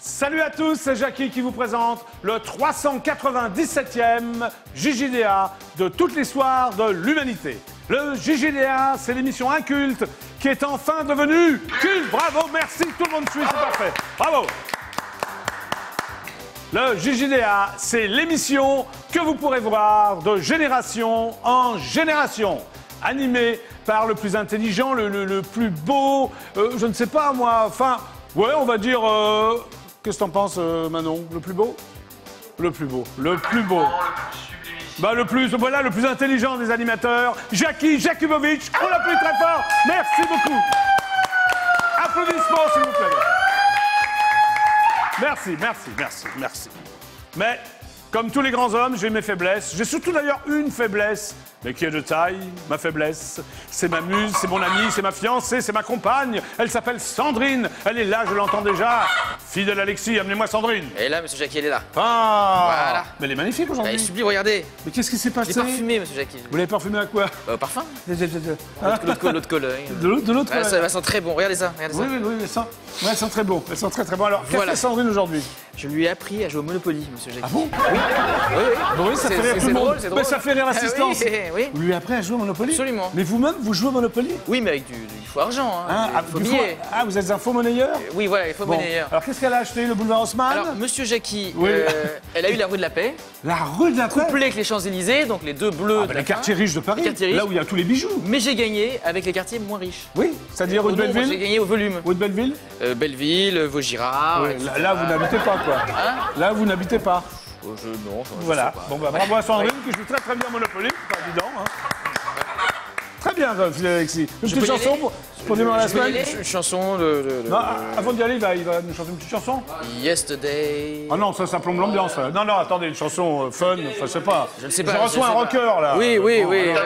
Salut à tous, c'est Jackie qui vous présente le 397e JJDA de toute l'histoire de l'humanité. Le JJDA, c'est l'émission inculte qui est enfin devenue culte. Bravo, merci, tout le monde suit, c'est parfait. Bravo. Le JJDA, c'est l'émission que vous pourrez voir de génération en génération. Animée par le plus intelligent, le plus beau, je ne sais pas moi, enfin, ouais, on va dire... Qu'est-ce que t'en penses, Manon? Le plus beau? Le plus beau. Le plus beau. Bah, le plus intelligent des animateurs, Jackie Jakubovic. On l'applaudit très fort. Merci beaucoup. Applaudissements, s'il vous plaît. Merci, merci, merci, merci. Mais, comme tous les grands hommes, j'ai mes faiblesses. J'ai surtout d'ailleurs une faiblesse, mais qui est de taille, ma faiblesse. C'est ma muse, c'est mon amie, c'est ma fiancée, c'est ma compagne. Elle s'appelle Sandrine. Elle est là, je l'entends déjà. Fidèle Alexis, amenez-moi Sandrine. Et là, monsieur Jackie, elle est là. Ah Voilà. Mais elle est magnifique aujourd'hui. Elle est sublime, regardez. Mais qu'est-ce qui s'est Je passé? l'ai parfumé, monsieur Jackie. Vous l'avez parfumé à quoi? Au parfum. Ah. L'autre cologne. De l'autre Ah, ça sent très bon, regardez ça. Regardez ça. Oui, elles sont très beaux. Elles sont très très bon. Alors, qu'a Voilà. fait Sandrine aujourd'hui? Je lui ai appris à jouer au Monopoly, monsieur Jackie. Ah bon? Oui. Oui, ça fait rire tout le monde. C'est drôle. Mais ça fait rire l'assistance. Oui. Vous lui avez appris à jouer au Monopoly? Absolument. Mais vous-même, vous jouez au Monopoly? Oui, mais avec du faux argent, hein. Faux du billets. Ah, vous êtes un faux monnayeur? Oui, voilà, il faut Bon. monnayer. Alors, qu'est-ce qu'elle a acheté? Le boulevard Haussmann? Alors, monsieur Jackie, Oui. elle a eu la rue de la Paix, La rue de la Paix? couplée avec les Champs-Élysées, donc les deux bleus. de Les la quartiers riches de Paris, Les quartiers riches. là où il y a tous les bijoux. Mais j'ai gagné avec les quartiers moins riches. Oui, c'est-à-dire rue Au de nombre, j'ai Belleville? gagné au volume. Rue de Belleville? Belleville, Vaugirard. Oui, là, vous n'habitez pas, quoi. Hein? Là, vous n'habitez pas. Non, je Voilà. sais pas. Bon, bah, bravo à Sandrine, qui joue très très bien au Monopoly, c'est pas évident. Hein. Très bien, Fidèle Alexis. Une petite peux y chanson aller pour démarrer la Je peux y semaine? aller Une chanson de... Non, avant d'y aller, il va nous chanter une petite chanson. Yesterday. Ah non, ça plombe l'ambiance. Non, attendez, une chanson fun, enfin, je sais pas. Je ne sais pas. Je reçois un rocker, là. Oui. Bon, alors.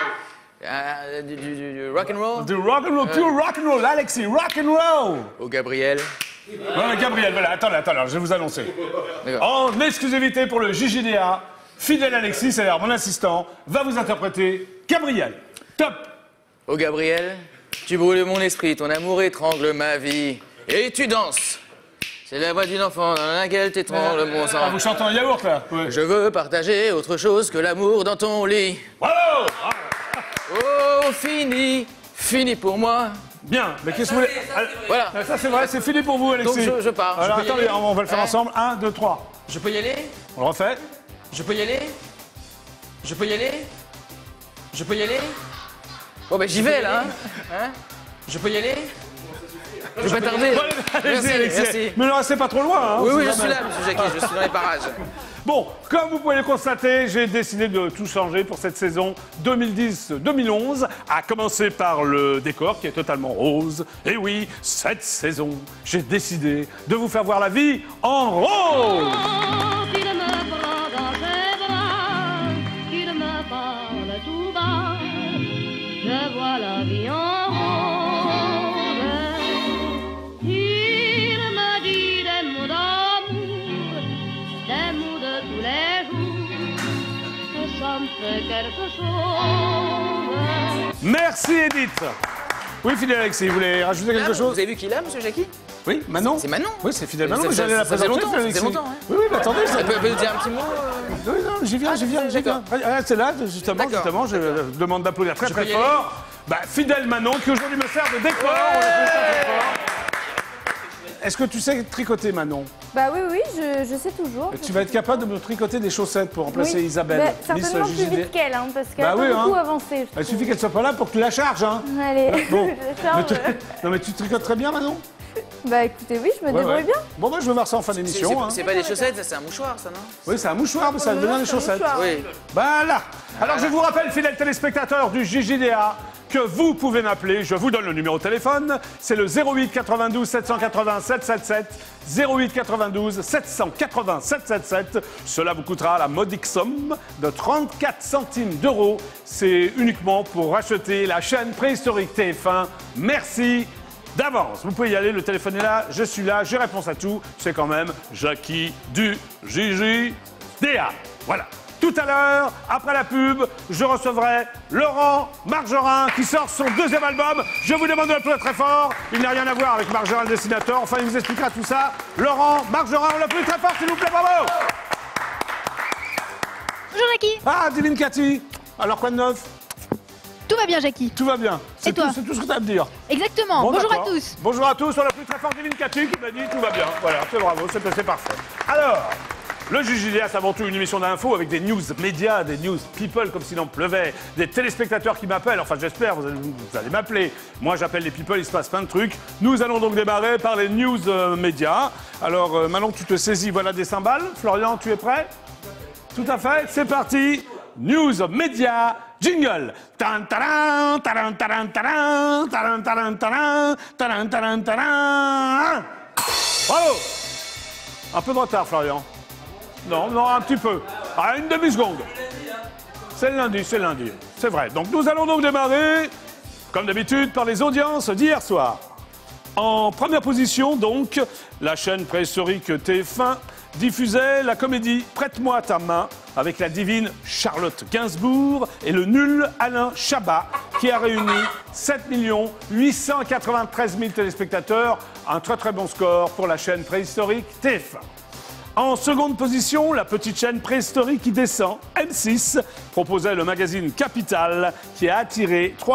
Du rock and roll. Du rock and roll, pure rock and roll, Alexis, rock and roll. Au Gabriel. Ouais, Gabriel, voilà, attendez, je vais vous annoncer. D'accord. En exclusivité pour le JJDA, Fidèle Alexis, c'est-à-dire mon assistant, va vous interpréter Gabriel. Top. Au Gabriel, tu brûles mon esprit, ton amour étrangle ma vie. Et tu danses. C'est la voix d'une enfant dans laquelle t'étrangle mon sang. Ah, vous chantez en yaourt, là? Ouais. Je veux partager autre chose que l'amour dans ton lit. Bravo. Oh, fini pour moi. Bien, mais qu'est-ce que vous voulez? Voilà. Ça, c'est vrai, c'est fini pour vous, Alexis. Donc je pars. Alors, Je peux y attendez, aller on va le faire Hein ensemble. 1, 2, 3. Je peux y aller? On le refait? Je peux y aller? Je peux y aller? Je peux y aller? Bon, ben j'y vais là. Hein? Je peux y aller? Je vais pas tarder. Bon, allez-y, Alexis. Merci. Mais ne restez pas trop loin. Hein, Oui, je c'est suis là, monsieur Jackie, je suis dans les parages. Bon, comme vous pouvez le constater, j'ai décidé de tout changer pour cette saison 2010-2011, à commencer par le décor qui est totalement rose. Et oui, cette saison, j'ai décidé de vous faire voir la vie en rose. Qu'il me prend dans ses bras, qu'il me parle tout bas, je vois la vie en rose. Il me dit des mots d'amour, des mots de tous les jours, que ça me fait quelque chose. Merci, Edith. Oui, Fidèle Alexis, vous voulez rajouter quelque Vous chose? avez vu qui est là, monsieur Jackie? Oui, Manon. C'est Manon. Oui, c'est Fidèle Ça- Manon, mais ça- j'allais la ça faisait présenter, longtemps, Fidèle ça faisait Alexis. longtemps, hein. Oui, mais attendez, ça... Elle peut dire un petit mot Oui, non, j'y viens. D'accord. C'est là, justement, D'accord. je demande d'applaudir très Je peux très y aller fort. Fidèle Manon, qui aujourd'hui me sert de décor. On l'applaudit très fort. Est-ce que tu sais tricoter, Manon? Bah oui, je sais toujours. Tu vas être capable de me tricoter des chaussettes pour remplacer Oui. Isabelle. Bah, Miss certainement plus JJD. vite qu'elle, hein, parce qu'elle Bah a oui, pas beaucoup hein. avancé. je Il trouve. suffit qu'elle soit pas là pour que tu la charges, hein. Allez, Bon. je charge. Non, mais tu tricotes très bien, Manon? Bah écoutez, oui, je me Ouais, débrouille ouais. bien. Bon, je vais voir ça en fin d'émission. Hein. C'est pas des chaussettes, ça c'est un mouchoir, ça, non? Oui, c'est un mouchoir, mais ça devient des C'est un chaussettes. mouchoir. Oui. Voilà. Alors, je vous rappelle, fidèles téléspectateurs du JJDA, que vous pouvez m'appeler. Je vous donne le numéro de téléphone. C'est le 08 92 780 777. 08 92 780 777. Cela vous coûtera la modique somme de 34 centimes d'euros. C'est uniquement pour racheter la chaîne préhistorique TF1. Merci d'avance. Vous pouvez y aller, le téléphone est là, je suis là, j'ai réponse à tout. C'est quand même Jackie du JJDA. Voilà. Tout à l'heure, après la pub, je recevrai Laurent Margerin qui sort son deuxième album. Je vous demande de l'applaudir très fort. Il n'a rien à voir avec Margerin le dessinateur. Enfin, il vous expliquera tout ça. Laurent Margerin, on l'applaudit très fort, s'il vous plaît, bravo. Bonjour Jackie. Ah, Divine Cathy. Alors, quoi de neuf? Tout va bien Jackie. Tout va bien. Et toi? C'est tout ce que tu as à me dire. Exactement. Bon, Bonjour à d'accord. tous. Bonjour à tous, on l'applaudit très fort, Divine Cathy qui m'a dit tout va bien. Voilà, c'est bravo, c'est parfait. Alors, le JJDA, c'est avant tout une émission d'infos avec des news médias, des news people comme s'il en pleuvait, des téléspectateurs qui m'appellent, enfin j'espère, vous allez m'appeler. Moi j'appelle les people, il se passe plein de trucs. Nous allons donc démarrer par les news médias. Alors maintenant que tu te saisis, voilà des cymbales. Florian, tu es prêt? Tout à fait, c'est parti. News médias, jingle. Tan taran, taran taran taran, taran taran taran, taran taran taran. Bravo. Un peu de retard, Florian. Non, un petit peu. À une demi-seconde. C'est lundi. C'est vrai. Donc nous allons donc démarrer, comme d'habitude, par les audiences d'hier soir. En première position, donc, la chaîne préhistorique TF1 diffusait la comédie Prête-moi ta main avec la divine Charlotte Gainsbourg et le nul Alain Chabat qui a réuni 7 893 000 téléspectateurs. Un très très bon score pour la chaîne préhistorique TF1. En seconde position, la petite chaîne préhistorique qui descend, M6, proposait le magazine Capital qui a attiré 3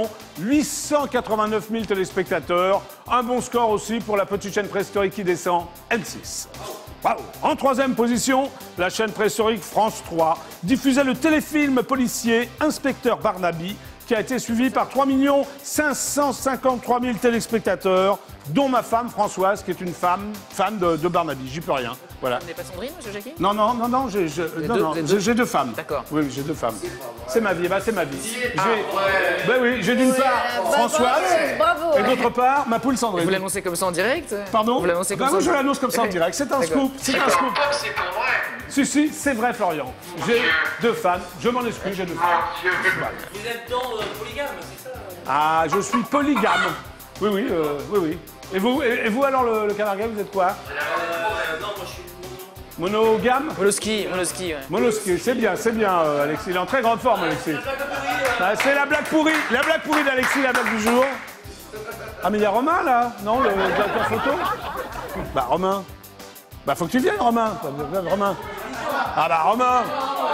889 000 téléspectateurs. Un bon score aussi pour la petite chaîne préhistorique qui descend, M6. Wow. En troisième position, la chaîne préhistorique France 3 diffusait le téléfilm policier Inspecteur Barnaby qui a été suivi par 3 553 000 téléspectateurs, dont ma femme Françoise, qui est une fan de Barnaby. J'y peux rien. Voilà. Vous n'avez pas Sandrine, monsieur Jackie? Non, j'ai deux femmes. D'accord. Oui, j'ai deux femmes. C'est ma vie, c'est ma vie. J'ai d'une part Françoise bravo. et d'autre part ma poule Sandrine. Vous l'annoncez comme ça en direct? Pardon? Vous l'annoncez comme ça? Oui, je l'annonce comme ça en direct. C'est un scoop. C'est un scoop. C'est pas vrai. Si, c'est vrai, Florian. J'ai deux fans. Je m'en excuse, j'ai deux fans. Vous êtes dans polygame, c'est ça? Ah, je suis polygame. Oui. Et vous alors, le canard vous êtes quoi? Non, moi je suis Monogame? Monoski, ouais. Monoski, c'est bien, Alexis. Il est en très grande forme, Alexis. Ah, c'est la blague pourrie d'Alexis, la blague du jour. Ah, mais il y a Romain, là? Non, le directeur photo? Bah, Romain. Bah, faut que tu viennes, Romain. Romain. Ah, bah, Romain.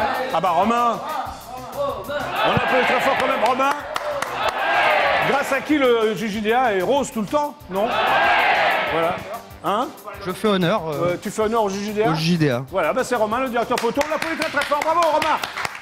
On appelle très fort quand même, Romain. Grâce à qui le JJDA est rose tout le temps? Non? Voilà. Hein? Je fais honneur tu fais honneur au JJDA? au JDA. Voilà, bah c'est Romain, le directeur photo. On l'applaudit très très fort. Bravo, Romain.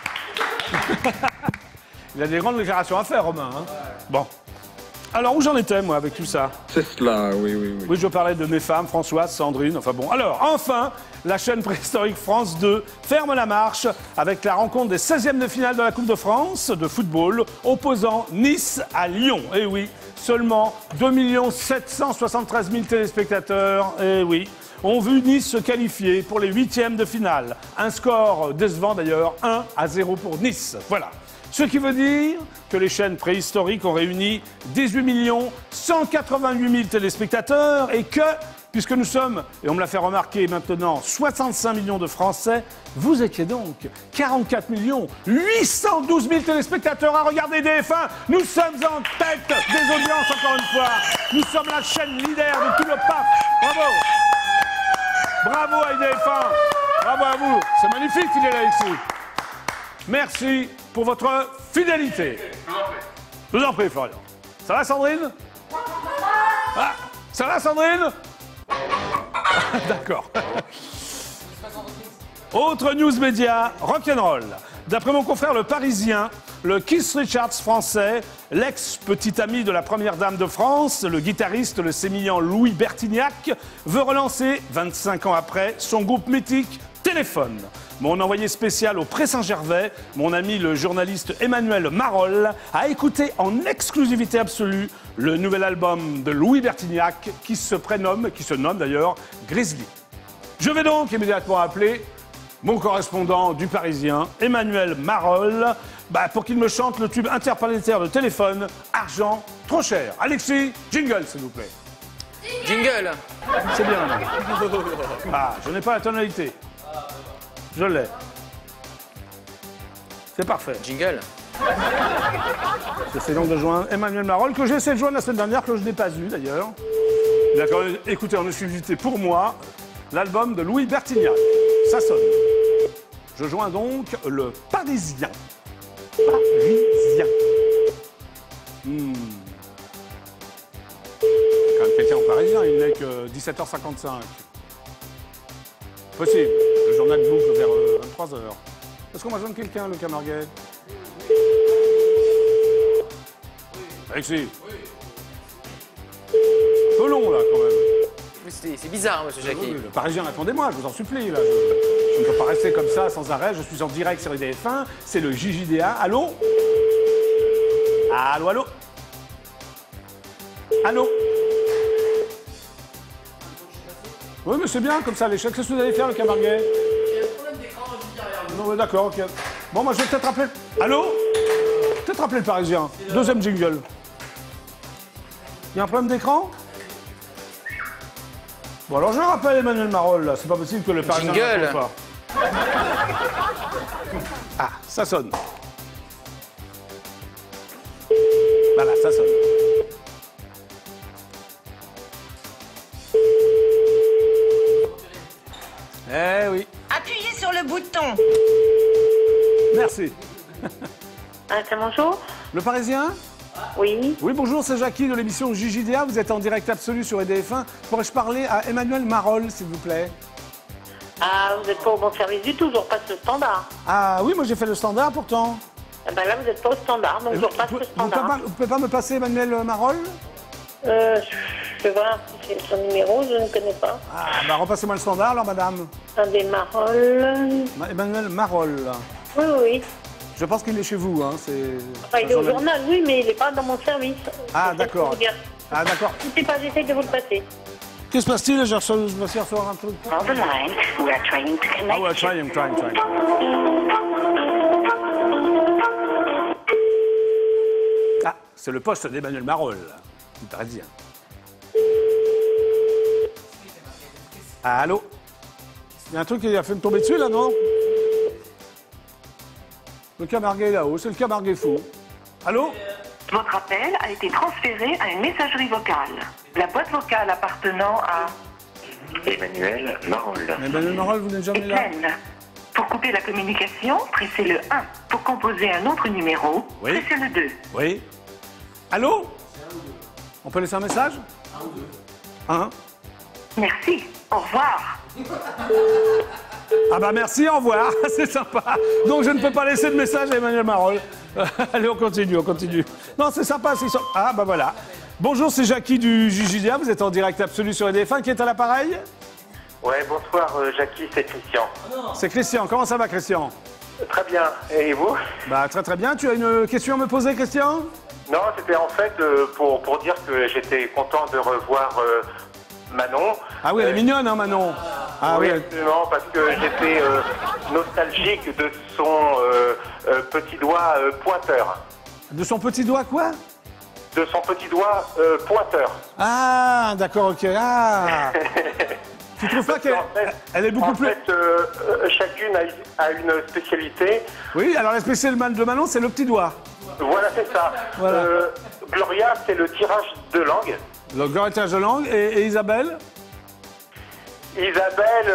Il a des grandes déclarations à faire, Romain. Hein? Bon. Alors, où j'en étais, moi, avec tout ça? C'est cela, oui. Oui, je parlais de mes femmes, Françoise, Sandrine, enfin bon. Alors, enfin, la chaîne préhistorique France 2 ferme la marche avec la rencontre des 16e de finale de la Coupe de France de football opposant Nice à Lyon. Eh oui, seulement 2 773 000 téléspectateurs, eh oui, ont vu Nice se qualifier pour les 8e de finale. Un score décevant d'ailleurs, 1-0 pour Nice. Voilà. Ce qui veut dire que les chaînes préhistoriques ont réuni 18 188 000 téléspectateurs et que, puisque nous sommes, et on me l'a fait remarquer maintenant, 65 millions de Français, vous étiez donc 44 812 000 téléspectateurs à regarder DF1. Nous sommes en tête des audiences, encore une fois. Nous sommes la chaîne leader de tout le PAF. Bravo. Bravo à DF1. Bravo à vous. C'est magnifique qu'il est là ici. Merci pour votre fidélité. Je vous en prie, Florian. Ça va, Sandrine? Ah, ça va, Sandrine? D'accord. Autre news média, rock'n'roll. D'après mon confrère Le Parisien, le Keith Richards français, l'ex-petit ami de la première dame de France, le guitariste, le sémillant Louis Bertignac, veut relancer, 25 ans après, son groupe mythique Téléphone. Mon envoyé spécial au Pré-Saint-Gervais, mon ami le journaliste Emmanuel Marolles, a écouté en exclusivité absolue le nouvel album de Louis Bertignac qui se nomme d'ailleurs Grizzly. Je vais donc immédiatement appeler mon correspondant du Parisien, Emmanuel Marolles, pour qu'il me chante le tube interplanétaire de Téléphone, Argent trop cher. Alexis, jingle s'il vous plaît. Jingle. C'est bien là. Ah, je n'ai pas la tonalité. Je l'ai. C'est parfait. Jingle. J'essaie donc de joindre Emmanuel Marolle, que j'ai essayé de joindre la semaine dernière, que je n'ai pas eu d'ailleurs. Il a quand même écouté en exclusivité pour moi l'album de Louis Bertignac. Ça sonne. Je joins donc le Parisien. Parisien. Quand même quelqu'un en Parisien, il n'est que 17h55. Possible. Le journal boucle vers 23h. Est-ce qu'on va joindre quelqu'un, le Camarguais? Alexis. Peu long, là, quand même. C'est bizarre, monsieur Jackie. Oui, le Parisien, attendez-moi, je vous en supplie, là. Je ne peux pas rester comme ça, sans arrêt. Je suis en direct sur IDF1. C'est le JJDA. Allô? Allô, allô? Allô? Oui, mais c'est bien, comme ça, l'échec. Qu'est-ce que vous allez faire, le Camarguais? Il y a un problème d'écran juste derrière vous. Non, ouais, d'accord, ok. Bon, moi, je vais peut-être rappeler... Allô? Peut-être rappeler le Parisien. Deuxième jingle. Il y a un problème d'écran? Bon, alors je rappelle Emmanuel Marolle, là. C'est pas possible que le Parisien Jingle. n'entende pas. Ah, ça sonne. Voilà, ça sonne. Eh oui. Appuyez sur le bouton. Merci. C'est bonjour. Le Parisien? Oui. Oui, bonjour, c'est Jackie de l'émission JJDA. Vous êtes en direct absolu sur EDF1. Pourrais-je parler à Emmanuel Marolle, s'il vous plaît? Ah, vous n'êtes pas au bon service du tout, je repasse le standard. Ah oui, moi j'ai fait le standard pourtant. Eh ben là, vous n'êtes pas au standard, donc je repasse le standard. Vous pouvez pas me passer Emmanuel Marolle? Je vais voir si c'est son numéro, je ne connais pas. Ah, bah repassez-moi le standard alors, madame. Attendez, Marol. Emmanuel Marolle. Oui, oui. Je pense qu'il est chez vous, hein. Enfin, il est au journal, oui, mais il n'est pas dans mon service. Ah, C'est d'accord. pour vous dire. Ah, d'accord. Ne quittez pas, j'essaie de vous le passer. Qu'est-ce qui se passe-t-il? Je me suis recevoir un truc. On the line, we are trying to connect. Ah ouais, trying. Ah, c'est le poste d'Emmanuel Marolle, du Parisien. Allô? Il y a un truc qui a fait me tomber dessus, là, non? Le Camarguais est là-haut, c'est le Camarguais fou. Allô? Votre appel a été transféré à une messagerie vocale. La boîte vocale appartenant à Emmanuel Marolle. Emmanuel Marolle, vous n'êtes jamais est là? pleine. Pour couper la communication, pressez le 1. Pour composer un autre numéro, Oui. pressez le 2. Oui. Allô? On peut laisser un message? Un. Merci. Au revoir. Ah bah merci, au revoir, c'est sympa. Donc je ne peux pas laisser de message à Emmanuel Marolle. Allez, on continue. Non, c'est sympa, c'est ça. Ah bah voilà. Bonjour, c'est Jackie du JJDA, vous êtes en direct absolu sur EDF1, qui est à l'appareil? Ouais, bonsoir Jackie, c'est Christian. C'est Christian, comment ça va Christian? Très bien, et vous? Bah très bien, tu as une question à me poser Christian? Non, c'était en fait pour dire que j'étais content de revoir Manon. Ah oui, elle est mignonne hein Manon. Ah oui, oui. absolument, parce que j'étais nostalgique de son petit doigt pointeur. De son petit doigt quoi? De son petit doigt pointeur. Ah d'accord, ok. Ah. Tu trouves pas qu'elle elle est beaucoup plus... En fait, chacune a une spécialité. Oui, alors la spécialité de Manon, c'est le petit doigt. Voilà, c'est ça. Voilà. Gloria, c'est le tirage de langue. Le grand étage de langue. Et Isabelle? Isabelle,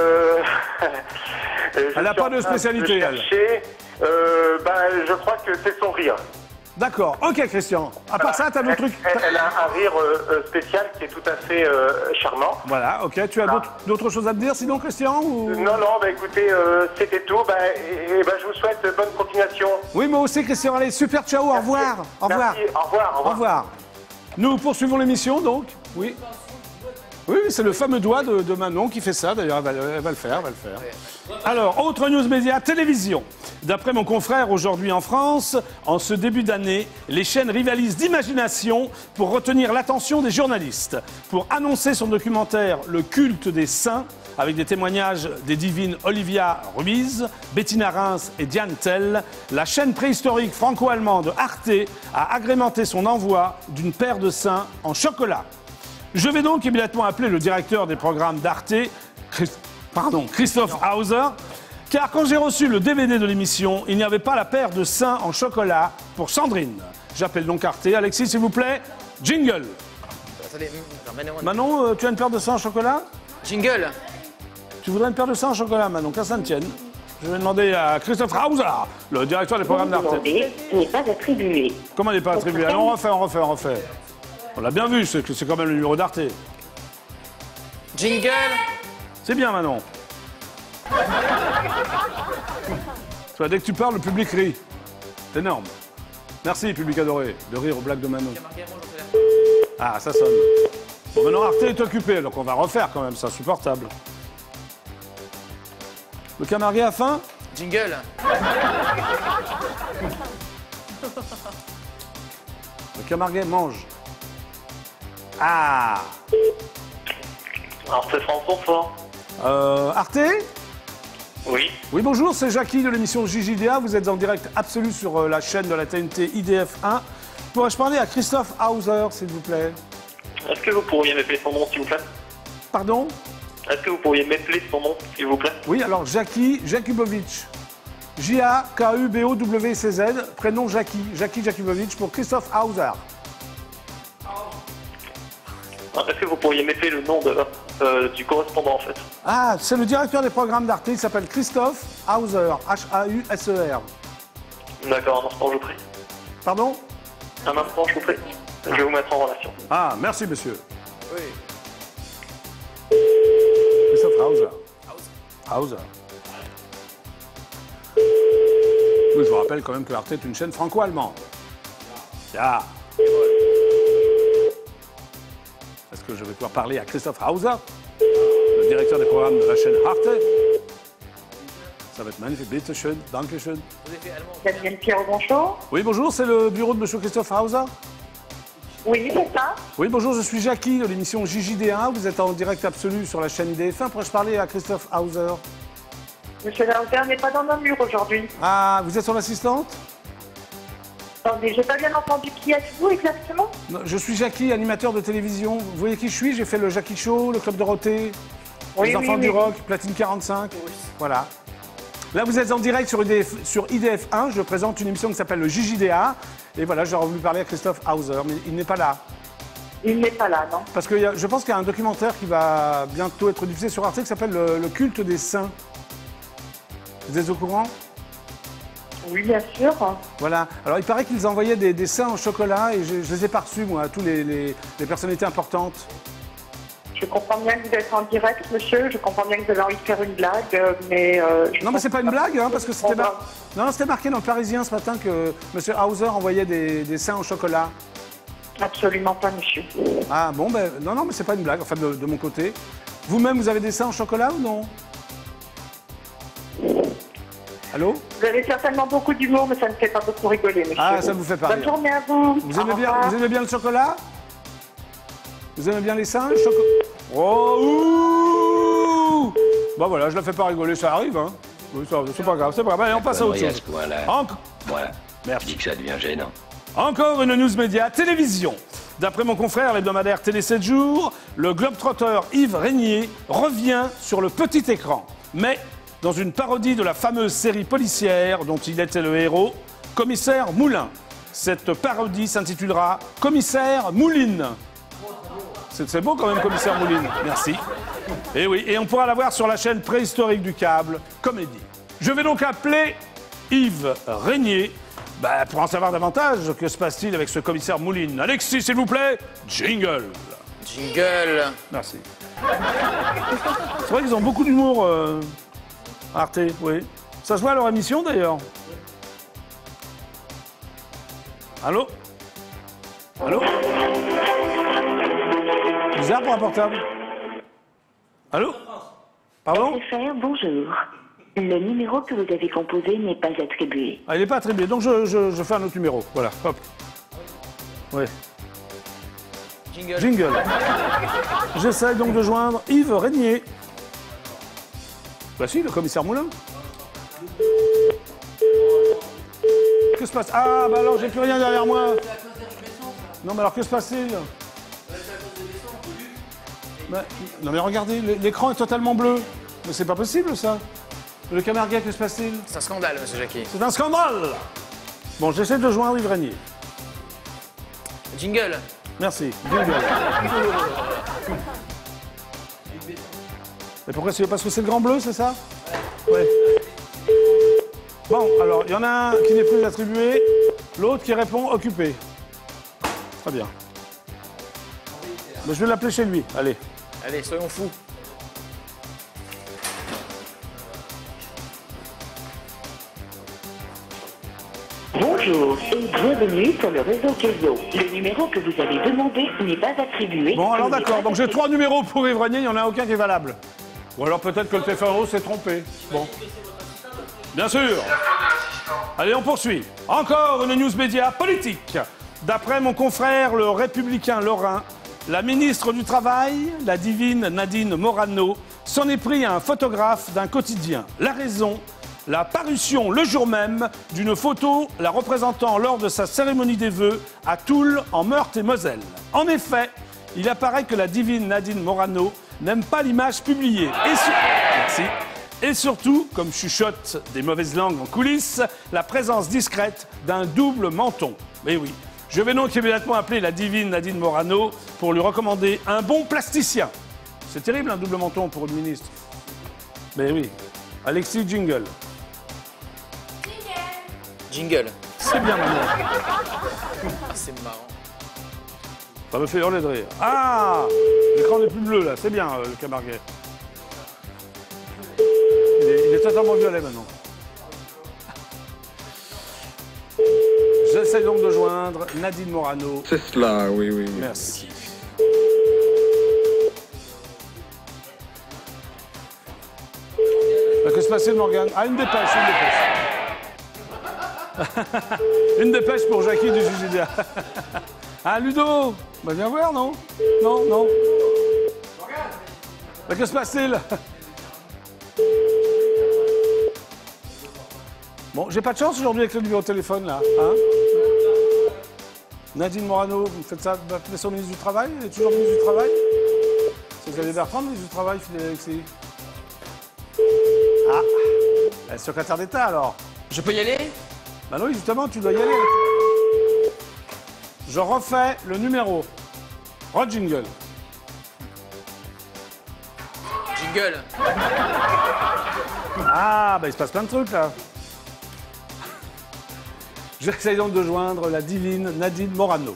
elle n'a pas de spécialité, elle. Je crois que c'est son rire. D'accord, ok Christian. À part ça, t'as d'autres trucs? Elle a un rire spécial qui est tout à fait charmant. Voilà, ok. Tu as d'autres choses à te dire sinon Christian ou... Non, écoutez, c'était tout. Je vous souhaite bonne continuation. Oui, moi aussi Christian. Allez, super, ciao, au revoir. Au revoir. Merci, au revoir. Au revoir. Nous poursuivons l'émission donc. Oui. Oui, c'est le fameux doigt de Manon qui fait ça. D'ailleurs, elle va le faire. Alors, autre news média, télévision. D'après mon confrère, aujourd'hui en France, en ce début d'année, les chaînes rivalisent d'imagination pour retenir l'attention des journalistes. Pour annoncer son documentaire « Le culte des saints », avec des témoignages des divines Olivia Ruiz, Bettina Reims et Diane Tell, la chaîne préhistorique franco-allemande Arte a agrémenté son envoi d'une paire de saints en chocolat. Je vais donc immédiatement appeler le directeur des programmes d'Arte, Christophe Hauser, Car quand j'ai reçu le DVD de l'émission, il n'y avait pas la paire de seins en chocolat pour Sandrine. J'appelle donc Arte. Alexis, s'il vous plaît, jingle. Attendez, Manon, tu as une paire de seins en chocolat? Jingle. Tu voudrais une paire de seins en chocolat, Manon, qu'à ça ne tienne. Je vais demander à Christophe Hauser, le directeur des programmes d'Arte. N'est pas attribué. Comment il n'est pas attribué? Alors on refait. On l'a bien vu, c'est quand même le numéro d'Arte. Jingle. C'est bien, Manon. Tu vois, dès que tu parles, le public rit. C'est énorme. Merci, public adoré, de rire aux blagues de Manon. Ah, ça sonne. Bon, maintenant, Arte est occupé, donc on va refaire quand même, c'est insupportable. Le Camarguais a faim? Jingle. Le Camarguais mange. Ah! Alors c'est François fort. Arte? Oui. Oui, bonjour, c'est Jackie de l'émission JJDA. Vous êtes en direct absolu sur la chaîne de la TNT IDF1. Pourrais-je parler à Christophe Hauser, s'il vous plaît? Est-ce que vous pourriez m'appeler son nom, s'il vous plaît? Pardon? Est-ce que vous pourriez m'appeler son nom, s'il vous plaît? Oui, alors Jackie Jakubowicz. J-A-K-U-B-O-W-C-Z, prénom Jackie. Jackie Jakubowicz pour Christophe Hauser. Est-ce que vous pourriez m'appeler le nom du correspondant, en fait? Ah, c'est le directeur des programmes d'Arte, il s'appelle Christophe Hauser, H-A-U-S-E-R. D'accord, un instant, je vous prie. Pardon? Un instant, je vous prie. Je vais vous mettre en relation. Ah, merci, monsieur. Oui. Christophe Hauser. Hauser. Oui, je vous rappelle quand même que Arte est une chaîne franco-allemande. Yeah. Est-ce que je vais pouvoir parler à Christophe Hauser, le directeur des programmes de la chaîne Arte? Ça va être magnifique. Bitte schön, danke schön. Daniel Pierre, bonjour. Oui, bonjour, c'est le bureau de monsieur Christophe Hauser? Oui, c'est ça. Oui, bonjour, je suis Jackie de l'émission JJDA. Vous êtes en direct absolu sur la chaîne IDF1. Pourrais-je parler à Christophe Hauser? Monsieur Lauter n'est pas dans nos murs aujourd'hui. Ah, vous êtes son assistante? Attendez, j'ai pas bien entendu qui êtes-vous exactement? Non, je suis Jackie, animateur de télévision. Vous voyez qui je suis? J'ai fait le Jackie Show, le Club Dorothée, Oui, les Enfants du Rock, Platine 45. Voilà. Là, vous êtes en direct sur IDF1. Je présente une émission qui s'appelle le JJDA. Et voilà, j'aurais voulu parler à Christophe Hauser, mais il n'est pas là. Il n'est pas là, non? Parce que je pense qu'il y a un documentaire qui va bientôt être diffusé sur Arte qui s'appelle le culte des saints. Vous êtes au courant? Oui, bien sûr. Voilà. Alors, il paraît qu'ils envoyaient des seins en chocolat et je les ai pas reçus, moi, à tous les personnalités importantes. Je comprends bien que vous êtes en direct, monsieur. Je comprends bien que vous avez envie de faire une blague, mais... Non, mais c'est pas une blague, hein, parce que c'était c'était marqué dans le Parisien ce matin que M. Hauser envoyait des seins en chocolat. Absolument pas, monsieur. Ah, bon, ben, non, mais c'est pas une blague, enfin, de mon côté. Vous-même, vous avez des seins en chocolat ou non? Allô? Vous avez certainement beaucoup d'humour, mais ça ne fait pas beaucoup rigoler, monsieur. Ah, ça vous fait pas Bonne rire. journée à vous. Vous aimez bien le chocolat? Vous aimez bien les seins, le chocolat? Oh, ouh! Bon, voilà, je la fais pas rigoler, ça arrive, hein. Oui, c'est pas grave, c'est pas grave. Allez, on passe à autre chose. Voilà. Merci. Je dis que ça devient gênant. Encore une news média télévision. D'après mon confrère, l'hebdomadaire Télé 7 jours, le globetrotter Yves Régnier revient sur le petit écran. Mais dans une parodie de la fameuse série policière dont il était le héros, Commissaire Moulin. Cette parodie s'intitulera Commissaire Mouline. C'est beau quand même, Commissaire Mouline. Merci. Et oui, et on pourra la voir sur la chaîne préhistorique du câble, Comédie. Je vais donc appeler Yves Régnier. Pour en savoir davantage, que se passe-t-il avec ce commissaire Mouline? Alexis, s'il vous plaît, jingle. Jingle. Merci. C'est vrai qu'ils ont beaucoup d'humour, Arte, oui. Ça se voit à leur émission, d'ailleurs. Allô? Allô? Bizarre pour un portable. Allô? Pardon? SFR, bonjour. Le numéro que vous avez composé n'est pas attribué. Ah, il n'est pas attribué, donc je fais un autre numéro. Voilà, hop. Oui. Jingle. Jingle. J'essaie donc de joindre Yves Régnier. Bah si, le commissaire Moulin. Que se passe? Ah, bah alors j'ai plus rien derrière moi. Non, mais alors que se passe-t-il? Non mais regardez, l'écran est totalement bleu. Mais c'est pas possible ça. Le Camarguais, que se passe-t-il? C'est un scandale, monsieur Jackie. C'est un scandale. Bon, j'essaie de joindre Yves Régnier. Jingle. Merci. Jingle. Et pourquoi c'est parce que c'est le Grand Bleu, c'est ça? Oui. Bon, alors, il y en a un qui n'est plus attribué, l'autre qui répond occupé. Très bien. Mais je vais l'appeler chez lui, allez. Allez, soyons fous. Bonjour et bienvenue sur le réseau Kezo. Le numéro que vous avez demandé n'est pas attribué. Bon, alors d'accord, donc j'ai 3 numéros pour Yves Régnier, il n'y en a aucun qui est valable. Ou alors peut-être que le téléphone s'est trompé. Bon. Bien sûr. Allez, on poursuit. Encore une news média politique. D'après mon confrère, le républicain lorrain, la ministre du Travail, la divine Nadine Morano, s'en est pris à un photographe d'un quotidien. La raison, la parution le jour même d'une photo la représentant lors de sa cérémonie des vœux à Toul, en Meurthe-et-Moselle. En effet, il apparaît que la divine Nadine Morano n'aime pas l'image publiée. Merci. Et surtout, comme chuchotent des mauvaises langues en coulisses, la présence discrète d'un double menton. Mais oui, je vais donc immédiatement appeler la divine Nadine Morano pour lui recommander un bon plasticien. C'est terrible un double menton pour une ministre. Mais oui. Alexis, jingle. Jingle. C'est bien maintenant. C'est marrant. Ça me fait hurler de rire. Ah, l'écran n'est plus bleu là, c'est bien le Camarguais. Il est totalement violet maintenant. J'essaie donc de joindre Nadine Morano. C'est cela, oui, oui, oui. Merci. Que se passe-t-il, Morgane? Ah, une dépêche, une dépêche. Une dépêche pour Jackie du JGDA. Ah, Ludo, bah viens voir, non? Non, non. Bah, que se passe-t-il? Bon, j'ai pas de chance aujourd'hui avec le numéro de téléphone, là. Hein? Nadine Morano, vous faites ça, vous appelez son ministre du Travail? Elle est toujours ministre du Travail? C'est Xavier Bertrand, ministre du Travail, fidèle Alexis. Ah, elle est secrétaire d'État, alors. Je peux y aller? Bah oui, justement, tu dois y aller. Je refais le numéro. Jingle. Jingle. Ah, bah il se passe plein de trucs, là. J'essaye donc de joindre la divine Nadine Morano.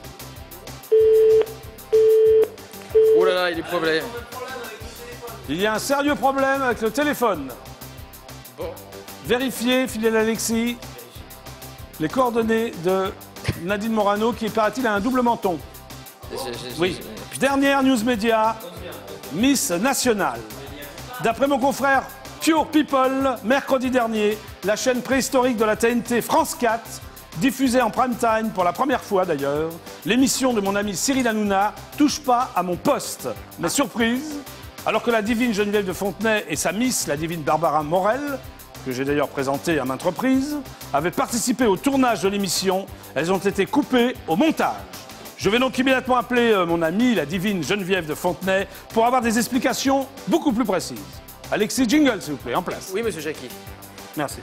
Oh là là, il y a des problèmes. Il y a un sérieux problème avec le téléphone. Bon. Vérifiez, fidèle Alexis, les coordonnées de Nadine Morano qui, paraît-il, a un double menton. Oui. Dernière news média, Miss Nationale. D'après mon confrère Pure People, mercredi dernier, la chaîne préhistorique de la TNT France 4 diffusait en prime time, pour la première fois d'ailleurs, l'émission de mon ami Cyril Hanouna, Touche pas à mon poste. Mais surprise, alors que la divine Geneviève de Fontenay et sa Miss, la divine Barbara Morel, que j'ai d'ailleurs présentée à maintes reprises, avaient participé au tournage de l'émission, elles ont été coupées au montage. Je vais donc immédiatement appeler mon amie, la divine Geneviève de Fontenay, pour avoir des explications beaucoup plus précises. Alexis, jingle, s'il vous plaît, en place. Oui, monsieur Jackie. Merci.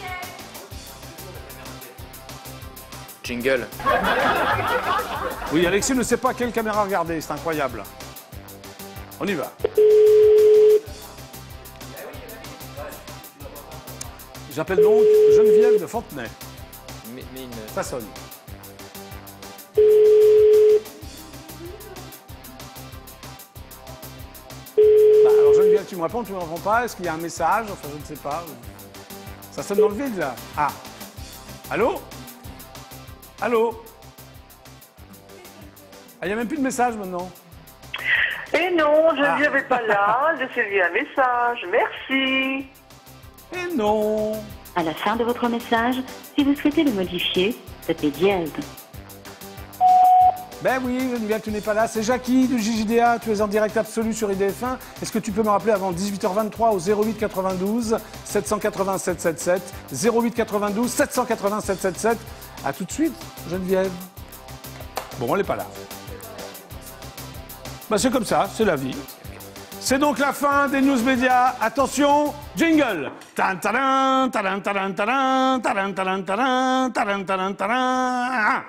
Jingle. Oui, Alexis ne sait pas quelle caméra regarder, c'est incroyable. On y va. J'appelle donc Geneviève de Fontenay. Mais une... Ça sonne. Bah, alors Geneviève, tu me réponds, tu ne me réponds pas. Est-ce qu'il y a un message? Enfin, je ne sais pas. Ça sonne dans le vide, là. Ah. Allô? Allô? Ah, il n'y a même plus de message maintenant. Eh non, Geneviève n'est pas là. Laissez lui un message. Merci. Eh non. À la fin de votre message, si vous souhaitez le modifier, tapez dièse. Ben oui, Geneviève, tu n'es pas là. C'est Jackie du JJDA. Tu es en direct absolu sur IDF1. Est-ce que tu peux me rappeler avant 18h23 au 08 92 780 777 08 92 780 777. À tout de suite, Geneviève. Bon, elle n'est pas là. Ben, c'est comme ça, c'est la vie. C'est donc la fin des news médias. Attention, jingle. Tan taran, taran, taran, taran, taran, taran, taran, taran, taran, taran.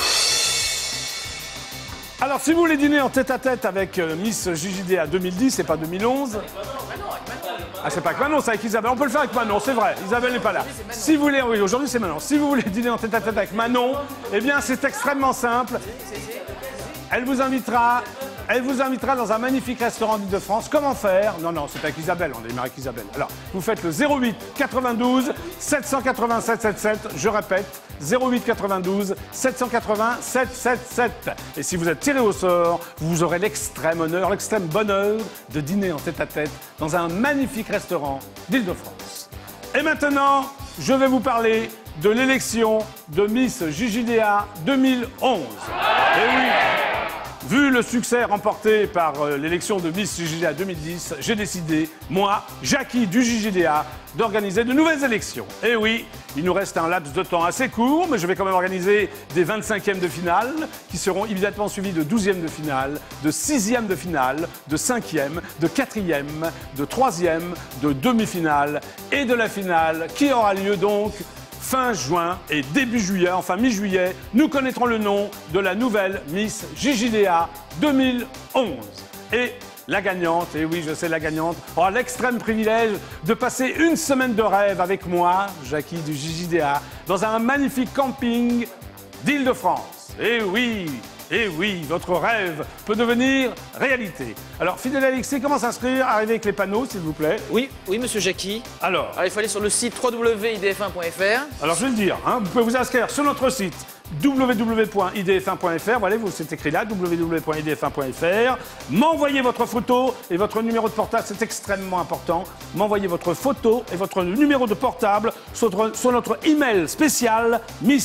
Alors, si vous voulez dîner en tête-à-tête avec Miss JJDA 2010, c'est pas 2011. Ah, c'est pas avec Manon, c'est avec Isabelle. On peut le faire avec Manon, c'est vrai. Isabelle n'est pas là. Si vous voulez, oui, aujourd'hui c'est Manon. Si vous voulez dîner en tête-à-tête avec Manon, eh bien, c'est extrêmement simple. Elle vous invitera dans un magnifique restaurant d'Île-de-France. Comment faire? Non, c'est avec Isabelle, on démarre avec Isabelle. Alors, vous faites le 08 92 787 77. Je répète, 08 92 780 777. Et si vous êtes tiré au sort, vous aurez l'extrême honneur, l'extrême bonheur de dîner en tête-à-tête dans un magnifique restaurant d'Île-de-France. Et maintenant, je vais vous parler de l'élection de Miss JJDA 2011. Et oui, vu le succès remporté par l'élection de Miss JJDA 2010, j'ai décidé, moi, Jackie du JJDA, d'organiser de nouvelles élections. Et oui, il nous reste un laps de temps assez court, mais je vais quand même organiser des 25e de finale, qui seront immédiatement suivis de 12e de finale, de 6e de finale, de 5e, de 4e, de 3e, de demi-finale et de la finale, qui aura lieu donc fin juin et début juillet, enfin mi-juillet, nous connaîtrons le nom de la nouvelle Miss JJDA 2011. Et la gagnante, et oui, je sais, la gagnante, aura l'extrême privilège de passer une semaine de rêve avec moi, Jackie du JJDA, dans un magnifique camping d'Île-de-France. Et oui, votre rêve peut devenir réalité. Alors, fidèle Alexis, comment s'inscrire? Arrivez avec les panneaux, s'il vous plaît. Oui, monsieur Jackie. Alors, il faut aller sur le site www.idf1.fr. Alors, je vais le dire, vous pouvez vous inscrire sur notre site www.idf1.fr. Voilà, c'est écrit là, www.idf1.fr. M'envoyez votre photo et votre numéro de portable, c'est extrêmement important. M'envoyez votre photo et votre numéro de portable sur notre email spécial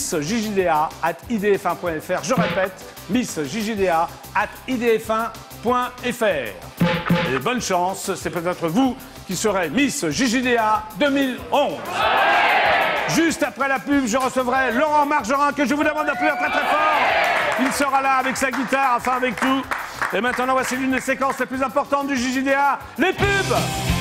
missjjda@idf1.fr. Je répète, missjjda@idf1.fr. Et bonne chance, c'est peut-être vous qui serez Miss JJDA 2011. Juste après la pub, je recevrai Laurent Margerin, que je vous demande d'applaudir très très fort. Il sera là avec sa guitare, enfin avec tout. Et maintenant, voici l'une des séquences les plus importantes du JJDA, les pubs.